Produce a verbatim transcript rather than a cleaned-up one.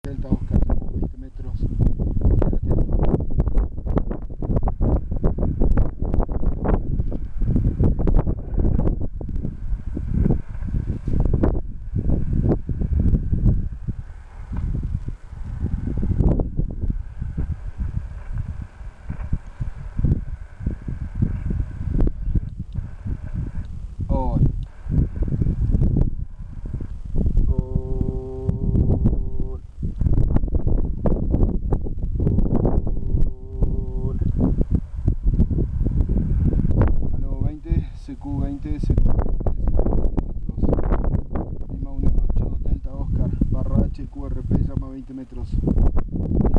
Delta Oscar, llamo veinte metros. Queda atento. C Q veinte, C Q veinte, Lima Unión ocho, Delta Oscar, barra H, Q R P, llama veinte metros.